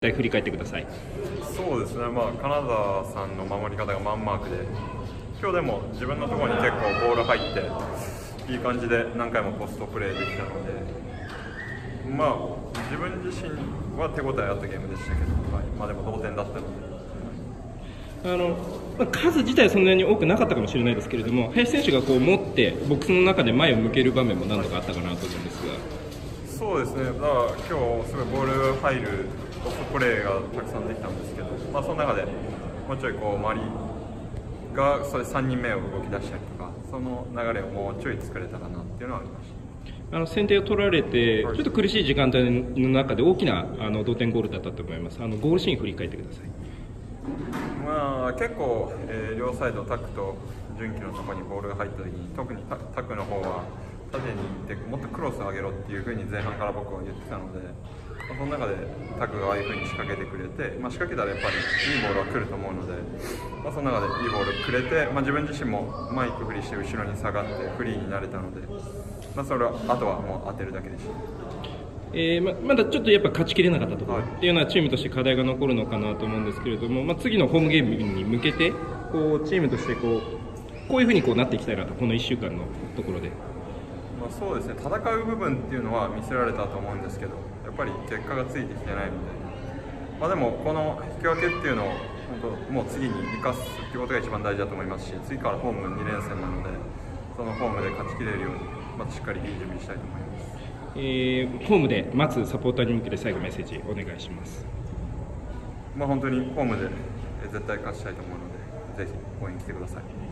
振り返ってください。 そうですね、カナダさんの守り方がマンマークで、今日でも自分のところに結構ボール入って、いい感じで何回もポストプレーできたので、自分自身は手応えあったゲームでしたけど、でも同点だったので。数自体はそんなに多くなかったかもしれないですけれども、林選手がこう持ってボックスの中で前を向ける場面も何度かあったかなと思うんですが。 そうですね、だから今日すごいボール入るポストプレーがたくさんできたんですけど、その中でもうちょい周りがそれ3人目を動き出したりとか、その流れをもうちょい作れたらなっていうのはありました。 先手を取られて、ちょっと苦しい時間帯の中で大きな同点ゴールだったと思います。ゴールシーン振り返ってください。 結構、両サイドタクと純喜のところにボールが入った時に、特にタクの方は縦に行ってもっとクロスを上げろっていうふうに前半から僕は言ってたので、その中でタクがああいうふうに仕掛けてくれて、仕掛けたらやっぱりいいボールは来ると思うので、その中でいいボールくれて、自分自身もマイク振りして後ろに下がってフリーになれたので、それはあとはもう当てるだけでした。 まだちょっとやっぱ勝ちきれなかったところっていうのはチームとして課題が残るのかなと思うんですけれども、次のホームゲームに向けてチームとしてこういうふうになっていきたいなと、この1週間のところで。 そうですね、戦う部分っていうのは見せられたと思うんですけど、やっぱり結果がついてきてないので、でもこの引き分けっていうのを本当もう次に生かすっていうことが一番大事だと思いますし、次からホーム2連戦なので、そのホームで勝ちきれるように、しっかりいい準備したいと思います。 ホームで待つサポーターに向けて最後メッセージお願いします。 本当にホームで絶対勝ちたいと思うので、ぜひ応援に来てください。